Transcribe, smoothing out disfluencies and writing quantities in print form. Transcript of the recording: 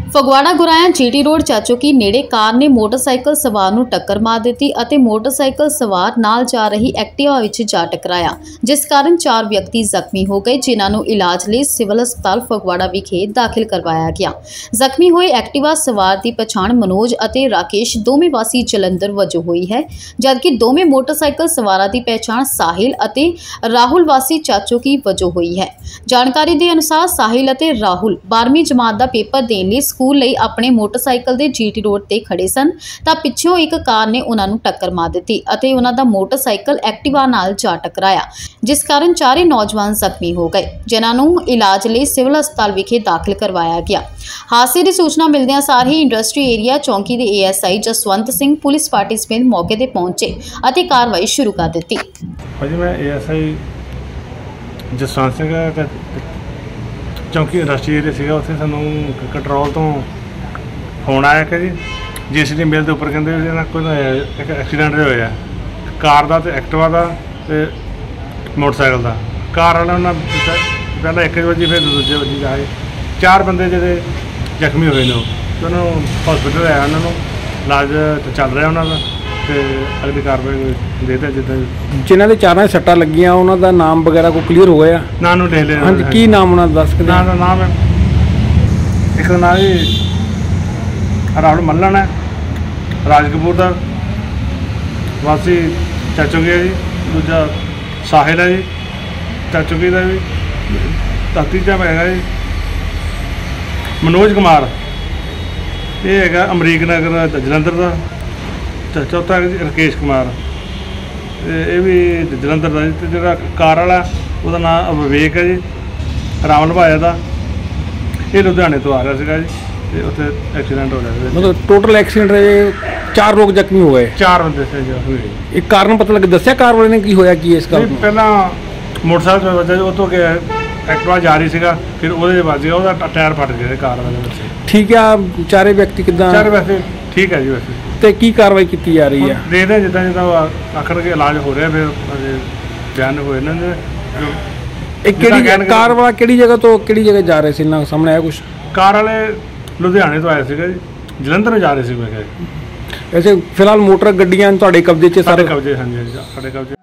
Phagwara Goraya GT road Chachoki ਨੇੜੇ car ਨੇ motorcycle ਸਵਾਰ ਨੂੰ ਟੱਕਰ ਮਾਰ ਦਿੱਤੀ ਅਤੇ ਮੋਟਰਸਾਈਕਲ ਸਵਾਰ ਨਾਲ ਜਾ ਰਹੀ ਐਕਟਿਵਾ ਵਿੱਚ ਜਾ ਟਕਰਾਇਆ, ਜਿਸ ਕਾਰਨ 4 ਵਿਅਕਤੀ ਜ਼ਖਮੀ ਹੋ ਗਏ, ਜਿਨ੍ਹਾਂ ਨੂੰ ਇਲਾਜ ਲਈ ਸਿਵਲ ਹਸਪਤਾਲ ਫਗਵਾੜਾ ਵਿਖੇ ਦਾਖਲ ਕਰਵਾਇਆ ਗਿਆ। ਜ਼ਖਮੀ ਹੋਏ ਐਕਟਿਵਾ ਸਵਾਰ ਦੀ ਪਛਾਣ ਮਨੋਜ ਅਤੇ ਰਾਕੇਸ਼ ਦੋਵੇਂ ਵਾਸੀ ਜਲੰਧਰ ਵਜੋਂ ਹੋਈ ਹੈ, ਜਦਕਿ ਦੋਵੇਂ ਮੋਟਰਸਾਈਕਲ ਸਵਾਰਾਂ ਦੀ ਪਛਾਣ ਸਾਹਿਲ ਅਤੇ ਰਾਹੁਲ ਵਾਸੀ ਚਾਚੋਕੀ ਵਜੋਂ ਹੋਈ ਹੈ। ਜਾਣਕਾਰੀ ਦੇ ਅਨੁਸਾਰ ਸਾਹਿਲ ਅਤੇ ਰਾਹੁਲ 12ਵੀਂ ਜਮਾਤ ਦਾ ਪੇਪਰ ਦੇਣ ਲਈ ਸਕੂਲ ਲਈ ਆਪਣੇ ਮੋਟਰਸਾਈਕਲ ਦੇ ਜੀਟੀ ਰੋਡ ਤੇ ਖੜੇ ਸਨ ਤਾਂ ਪਿੱਛੋਂ ਇੱਕ ਕਾਰ ਨੇ ਉਹਨਾਂ ਨੂੰ ਟੱਕਰ ਮਾਰ ਦਿੱਤੀ ਅਤੇ ਉਹਨਾਂ ਦਾ ਮੋਟਰਸਾਈਕਲ ਐਕਟਿਵਾ ਨਾਲ ਜਾ ਟਕਰਾਇਆ, ਜਿਸ ਕਾਰਨ ਚਾਰੇ ਨੌਜਵਾਨ ਜ਼ਖਮੀ ਹੋ ਗਏ, ਜਿਨ੍ਹਾਂ ਨੂੰ ਇਲਾਜ ਲਈ ਸਿਵਲ ਹਸਪਤਾਲ ਵਿਖੇ ਦਾਖਲ ਕਰਵਾਇਆ ਗਿਆ। ਹਾਦਸੇ ਦੀ ਸੂਚਨਾ ਮਿਲਦਿਆਂ ਸਾਰ ਹੀ ਇੰਡਸਟਰੀ ਏਰੀਆ ਚੌਂਕੀ ਦੇ ASI Jaswant Singh police party ਸਮੇਤ ਮੌਕੇ ਤੇ ਪਹੁੰਚੇ ਅਤੇ ਕਾਰਵਾਈ ਸ਼ੁਰੂ ਕਰ ਦਿੱਤੀ। ਭਾਜੀ ਮੈਂ ਏਐਸਆਈ ਜਸਵੰਤ ਸਿੰਘ चौंकी इंडस्ट्री एरिया सीगा, उत्थे सानूं कंट्रोल तो फोन आया कि जी जीसीडी मिल के उपर कहते कोई एक एक्सीडेंट होया कार का, एक्टिवा का ते मोटरसाइकिल का। कार वाले उन्होंने पहले एक वजी फिर दूजे वजी आए, 4 बंदे जो जख्मी हुए ने तो उन्होंने हॉस्पिटल आया, उन्होंने इलाज चल रहा उन्होंने अगली कार्रवाई देते जिदा जिन्हों के 4 सट्टा लगियां उन्हों का नाम वगैरह को क्लीयर हो गया? नाम लिख लिया। हाँ जी, की नाम उन्होंने दस के नाम है एक नाम जी राहुल मल्लन है, राजकपूर का वासी चाचोकी है जी, दूजा साहिल है जी चाचोकी का भी, तीजा है जी मनोज कुमार, ये है अमरीक नगर जलंधर का, चौथा राकेश कुमार ये भी जलंधर का जी। जो कार वाला उसका नाम विवेक है जी, रावल भाया का, ये लुधियाने तो आ रहा है जी, उत्थे एक्सीडेंट हो रहा। मतलब टोटल एक्सीडेंट 4 लोग जख्मी हो गए? 4 बंदे से जख्मी। एक कारण पता लगे दसिया कार वाले ने की होया की इसका? पहला मोटरसाइकिल वजह वो तो एक्टिवा जा रही सीगा, फिर वो वज गया, उसका टायर फट गया कार वाले। ठीक है, 4 व्यक्ति किदा? 4 वैसे ठीक है जी। वैसे तो की कार्रवाई की जा रही है? देखते हैं जिदा जिदा आखिर के इलाज हो रहा है, फिर बयान हुए कार वाला किहड़ी जगह तो किहड़ी जगह जा रहे थे, सामने आया कुछ? कार वाले लुधियाने तो आए थे जी, जलंधर जा रहे थे। वैसे फिलहाल मोटर गड्डियां तुहाडे कब्जे च? सारे कब्जे, हाँ जी सारे कब्जे।